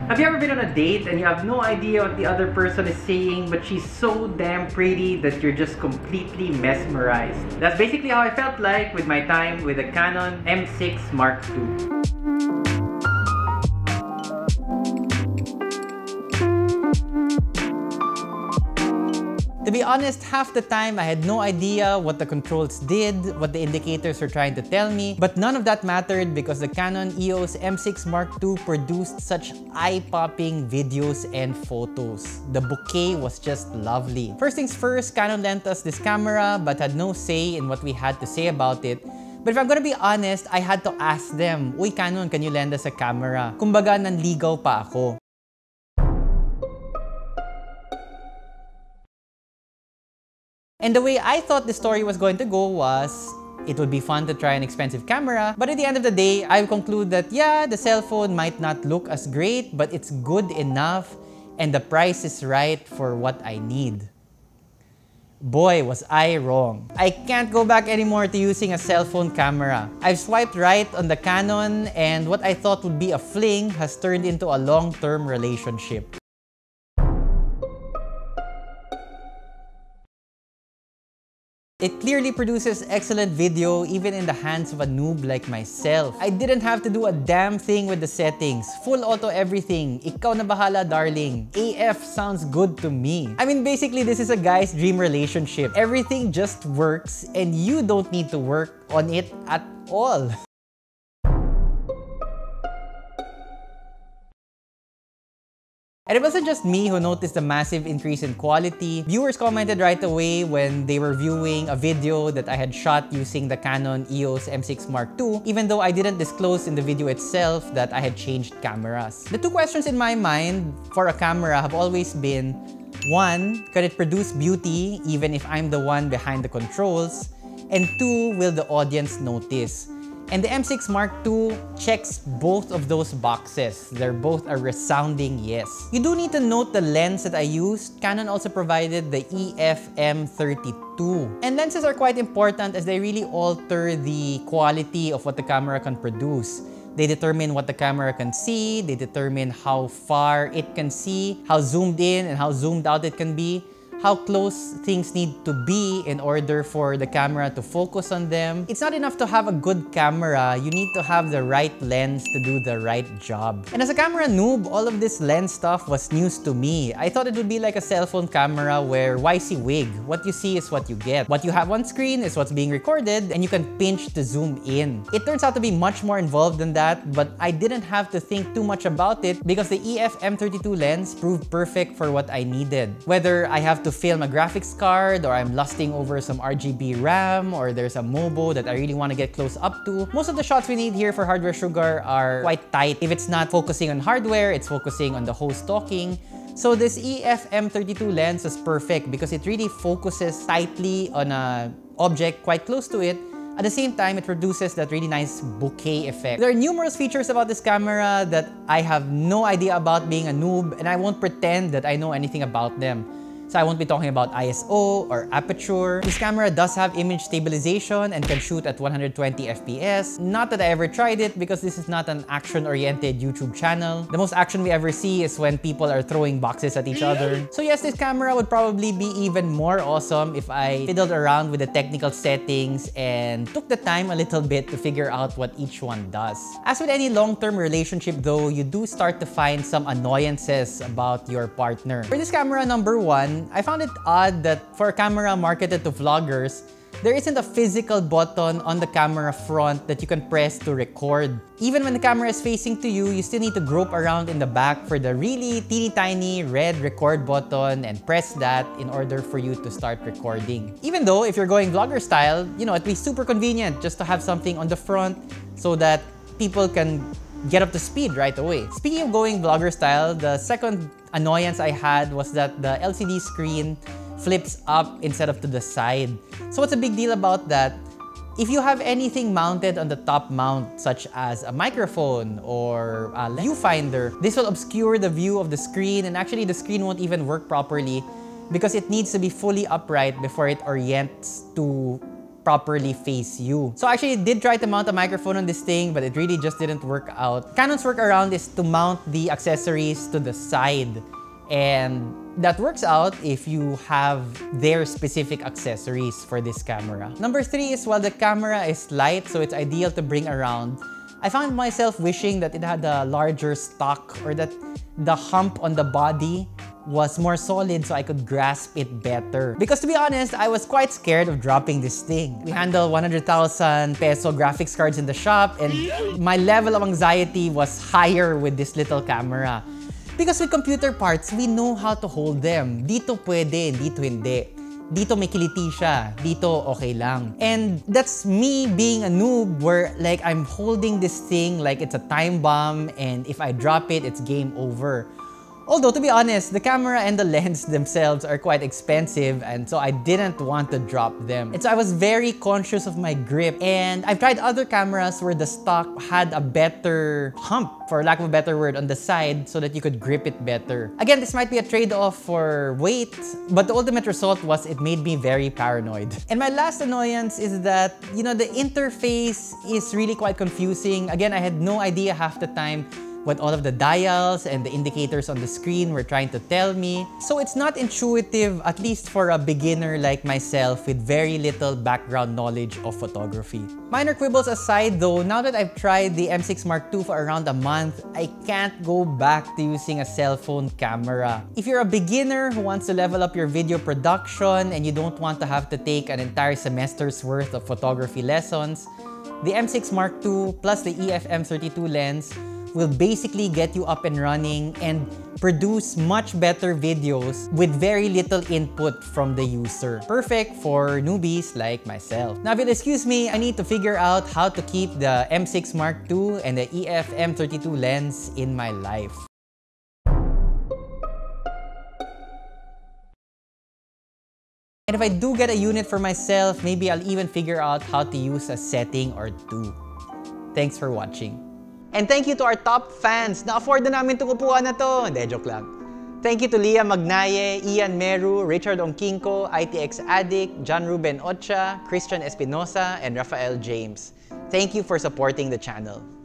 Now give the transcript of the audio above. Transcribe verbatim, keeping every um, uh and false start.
Have you ever been on a date and you have no idea what the other person is saying, but she's so damn pretty that you're just completely mesmerized? That's basically how I felt like with my time with the Canon M six Mark two. To be honest, half the time I had no idea what the controls did, what the indicators were trying to tell me, but none of that mattered because the Canon E O S M six Mark two produced such eye-popping videos and photos. The bouquet was just lovely. First things first, Canon lent us this camera but had no say in what we had to say about it. But if I'm gonna be honest, I had to ask them, "Uy Canon, can you lend us a camera?" Kumbaga, nanligaw pa ako. And the way I thought the story was going to go was, it would be fun to try an expensive camera, but at the end of the day, I conclude that yeah, the cell phone might not look as great, but it's good enough and the price is right for what I need. Boy, was I wrong. I can't go back anymore to using a cell phone camera. I've swiped right on the Canon and what I thought would be a fling has turned into a long-term relationship. It clearly produces excellent video even in the hands of a noob like myself. I didn't have to do a damn thing with the settings. Full auto everything. Ikaw na bahala, darling. A F sounds good to me. I mean, basically this is a guy's dream relationship. Everything just works and you don't need to work on it at all. And it wasn't just me who noticed the massive increase in quality. Viewers commented right away when they were viewing a video that I had shot using the Canon E O S M six Mark two, even though I didn't disclose in the video itself that I had changed cameras. The two questions in my mind for a camera have always been, one, could it produce beauty even if I'm the one behind the controls? And two, will the audience notice? And the M six Mark two checks both of those boxes. They're both a resounding yes. You do need to note the lens that I used. Canon also provided the E F M thirty-two. And lenses are quite important as they really alter the quality of what the camera can produce. They determine what the camera can see, they determine how far it can see, how zoomed in and how zoomed out it can be, how close things need to be in order for the camera to focus on them. It's not enough to have a good camera, you need to have the right lens to do the right job. And as a camera noob, all of this lens stuff was news to me. I thought it would be like a cell phone camera where WYSIWYG, what you see is what you get. What you have on screen is what's being recorded and you can pinch to zoom in. It turns out to be much more involved than that, but I didn't have to think too much about it because the E F M thirty-two lens proved perfect for what I needed. Whether I have to to film a graphics card, or I'm lusting over some R G B RAM, or there's a MOBO that I really want to get close up to. Most of the shots we need here for Hardware Sugar are quite tight. If it's not focusing on hardware, it's focusing on the host talking. So this E F M thirty-two lens is perfect because it really focuses tightly on a object quite close to it. At the same time, it produces that really nice bouquet effect. There are numerous features about this camera that I have no idea about being a noob, and I won't pretend that I know anything about them. So I won't be talking about I S O or aperture. This camera does have image stabilization and can shoot at one hundred twenty F P S. Not that I ever tried it because this is not an action-oriented YouTube channel. The most action we ever see is when people are throwing boxes at each other. So yes, this camera would probably be even more awesome if I fiddled around with the technical settings and took the time a little bit to figure out what each one does. As with any long-term relationship though, you do start to find some annoyances about your partner. For this camera, number one, I found it odd that for a camera marketed to vloggers, there isn't a physical button on the camera front that you can press to record. Even when the camera is facing to you, you still need to grope around in the back for the really teeny tiny red record button and press that in order for you to start recording. Even though if you're going vlogger style, you know, it'd be super convenient just to have something on the front so that people can get up to speed right away. Speaking of going vlogger style, the second annoyance I had was that the L C D screen flips up instead of to the side. So what's a big deal about that? If you have anything mounted on the top mount, such as a microphone or a viewfinder, this will obscure the view of the screen, and actually the screen won't even work properly because it needs to be fully upright before it orients to properly face you. So I actually did try to mount a microphone on this thing, but it really just didn't work out. Canon's workaround is to mount the accessories to the side. And that works out if you have their specific accessories for this camera. Number three is while the camera is light, so it's ideal to bring around, I found myself wishing that it had a larger stock or that the hump on the body was more solid so I could grasp it better. Because to be honest, I was quite scared of dropping this thing. We handle one hundred thousand peso graphics cards in the shop and my level of anxiety was higher with this little camera. Because with computer parts, we know how to hold them. Dito pwede, dito hindi. Dito may kiliti siya, dito okay lang. And that's me being a noob where like I'm holding this thing like it's a time bomb and if I drop it, it's game over. Although, to be honest, the camera and the lens themselves are quite expensive and so I didn't want to drop them. And so I was very conscious of my grip and I've tried other cameras where the stock had a better hump, for lack of a better word, on the side so that you could grip it better. Again, this might be a trade-off for weight, but the ultimate result was it made me very paranoid. And my last annoyance is that, you know, the interface is really quite confusing. Again, I had no idea half the time what all of the dials and the indicators on the screen were trying to tell me. So it's not intuitive, at least for a beginner like myself with very little background knowledge of photography. Minor quibbles aside though, now that I've tried the M six Mark two for around a month, I can't go back to using a cell phone camera. If you're a beginner who wants to level up your video production and you don't want to have to take an entire semester's worth of photography lessons, the M six Mark two plus the E F M thirty-two lens will basically get you up and running and produce much better videos with very little input from the user. Perfect for newbies like myself. Now, if you'll excuse me, I need to figure out how to keep the M six Mark two and the E F M thirty-two lens in my life. And if I do get a unit for myself, maybe I'll even figure out how to use a setting or two. Thanks for watching. And thank you to our top fans. Na-afford na namin itong upuan na to. Hindi, joke lang. Thank you to Leah Magnaye, Ian Meru, Richard Ongkinko, I T X Addict, John Ruben Ocha, Christian Espinosa, and Rafael James. Thank you for supporting the channel.